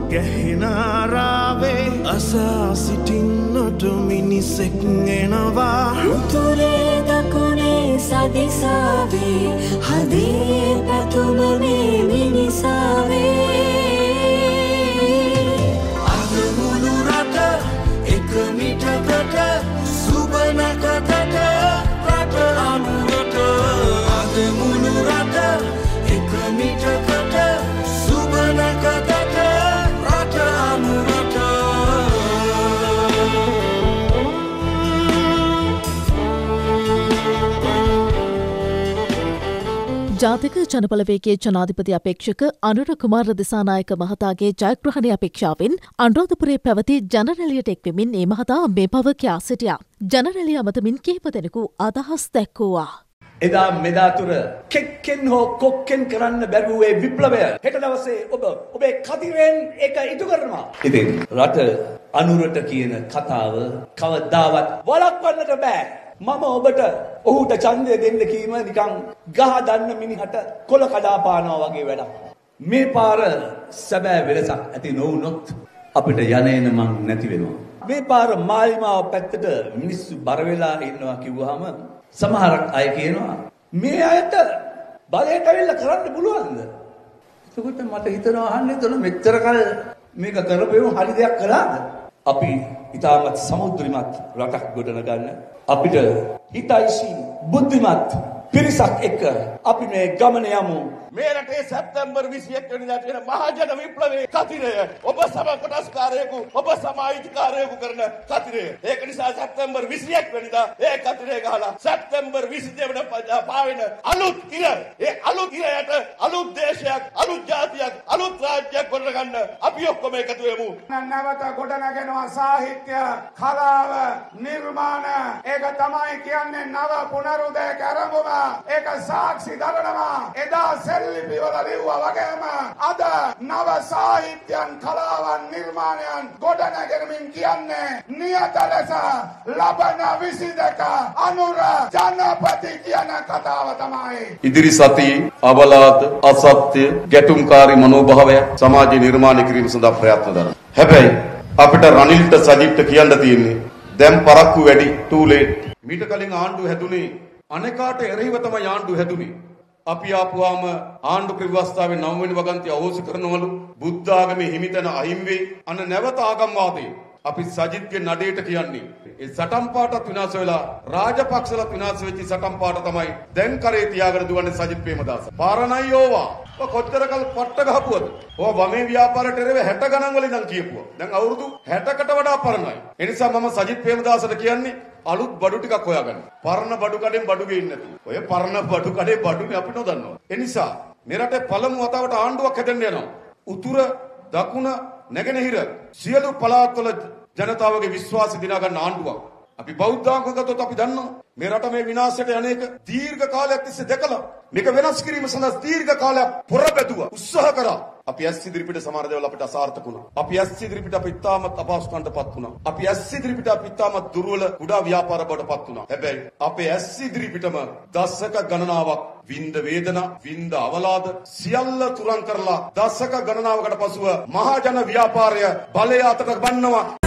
ගැහෙනාරාවේ අසා සිටින්නට මිනිසෙක් එනවා උතුරේ දකුණේ සදිසාවේ හදේ පැතුම මේ මිනිසාවේ අද මුළු රට එක මිටකට සුබනකකට රට අනුරට අද මුළු රට එක මිටකට සුබනකකට රට අනුරට ජාතික ජනබලවේගයේ ජනාධිපති අපේක්ෂක අනුර කුමාර දිසානායක මහතාගේ ජයග්‍රහණය අපේක්ෂාවෙන් අනුරාධපුරයේ පැවති ජනරැලියට එක්වෙමින් ඒ මහතා මේ බව කියා සිටියා. ජනරැලිය අමතමින් කිහිප දෙනෙකු අදහස් දැක්වුවා. එදා මෙදා තුර කෙක්කෙන් හෝ කොක්කෙන් කරන්න බැරි වූ විප්ලවය හෙට දවසේ ඔබේ කතිරෙන් ඒක ඉටු කරනවා. ඉතින් රට අනුරට කියන කතාව කවදාවත් වළක්වන්නට බෑ. මම ඔබට ඔහුට ඡන්දය දෙන්න කීම නිකන් ගහ දන්න මිනිහට කොළ කඩා පානවා වගේ වැඩක්. මේ පාර සැබෑ වෙලසක් ඇති නොවුනොත් අපිට යන්නේන මං නැති වෙනවා. මේ පාර මාලිමාව පැත්තට මිනිස්සු බර වෙලා ඉන්නවා කිව්වහම සමහරක් අය කියනවා මේ අයට බලයට ඇවිල්ලා කරන්න පුළුවන්ද? එතකොට මට හිතෙනවා අහන්නේ තොන මෙච්චර කල් මේක කරපෙව හරි දෙයක් කළාද? අපි ඉතාමත් සමුද්‍රිමත් රටක් ගොඩනගන්න අපිට හිතයිසි බුද්ධිමත් පිරිසක් එක්ක අපි මේ ගමන යමු. මේ රටේ සැප්තැම්බර් 21 වෙනිදා තියෙන මහජන විප්ලවයේ කතිරය ඔබ සම කොටස්කාරයෙකු ඔබ සමාජිකාරයෙකු කරන කතිරය. ඒක නිසා සැප්තැම්බර් 21 වෙනිදා ඒ කතිරය ගහලා සැප්තැම්බර් 22 වෙනිදා පාවෙන අලුත් ඉර ඒ අලුත් ඉරයට අලුත් දේශයක් අලුත් ජාතියක් අලුත් රාජ්‍යයක් ගොඩනගන්න අපි ඔක්කොම එකතු වෙමු. නැවත ගොඩනගෙනවා සාහිත්‍ය කලාව නිර්මාණ ඒක තමයි කියන්නේ නව පුනරුදයක ආරම්භම. ඒක සාක්ෂි දරනවා එදා සෙල්ලිපිවල ලිව්වා වගේම අද නව සාහිත්‍යයන් කලාවන් නිර්මාණයන් ගොඩනැගෙනමින් කියන්නේ නියත ලෙස ලබන 22 අනුර ජනපති කියන කතාව තමයි. ඉදිරි සතියේ අවලාද අසත්‍ය ගැටුම්කාරී මනෝභාවය සමාජ නිර්මාණය කිරීම සඳහා ප්‍රයත්න දරනවා. හැබැයි අපිට රනිල්ට සජිත්ට කියන්න තියෙන්නේ දැන් පරක්කු වැඩි too late. මීට කලින් ආණ්ඩුව හැදුනේ අනේකාට එරෙහිව තමයි ආණ්ඩුව හැදුනේ. අපි ආපුවාම ආණ්ඩු ව්‍යවස්ථාවේ 9 වෙනි වගන්තිය අහෝසි කරනවලු බුද්ධ ආගමේ හිමිතන අහිමි වෙයි අන නැවත ආගම්වාදී අපි සජිත්ගේ නඩේට කියන්නේ ඒ සටන් පාටත් විනාශ වෙලා රාජපක්ෂලත් විනාශ වෙච්ච සටන් පාට තමයි දැන් කරේ තියාගෙන දුවන්නේ සජිත් ප්‍රේමදාස. පාරණයි ඕවා. කොච්චර කල් පට්ට ගහපුවද? ඔය වමේ ව්‍යාපාරයට එරෙව 60 ගණන් වලින් ඉඳන් කියපුවා. දැන් අවුරුදු 60කට වඩා පරණයි. ඒ නිසා මම සජිත් ප්‍රේමදාසට කියන්නේ අලුත් බඩු ටිකක් හොයාගන්න. පරණ බඩු කඩෙන් බඩු ගේන්නේ නැතුව. ඔය පරණ බඩු කඩේ බඩුනේ අපි නොදන්නවා. ඒ නිසා මේ රටේ පළමු වතාවට ආණ්ඩුවක් හැදෙන්න යනවා. උතුර දකුණ නැගෙනහිර සියලු පළාත්වල ජනතාවගේ විශ්වාසය දිනා ගන්න ආණ්ඩුවක්. අපි බෞද්ධාංග ගත්තොත් අපි දන්නවා මේ රට මේ විනාශයට යන්නේක දීර්ඝ කාලයක් තිස්සේ දැකලා මේක වෙනස් කිරීම සඳහා දීර්ඝ කාලයක් පොරබැදුවා උත්සාහ කරා. අපි ඇස් ඉදිරිපිට සමහර දේවල් අපිට අසාර්ථක වුණා. අපි ඇස් ඉදිරිපිට අපි ඉතාමත් අපහසුකම්ටපත් වුණා. අපි ඇස් ඉදිරිපිට අපි ඉතාමත් දුර්වල කුඩා ව්‍යාපාර බවටපත් වුණා. හැබැයි අපේ ඇස් ඉදිරිපිටම දශක ගණනාවක් වින්ද වේදනා වින්ද අවලාද සියල්ල තුරන් කරලා දශක ගණනාවකට පසුව මහජන ව්‍යාපාරය බලය අතට ගන්නවා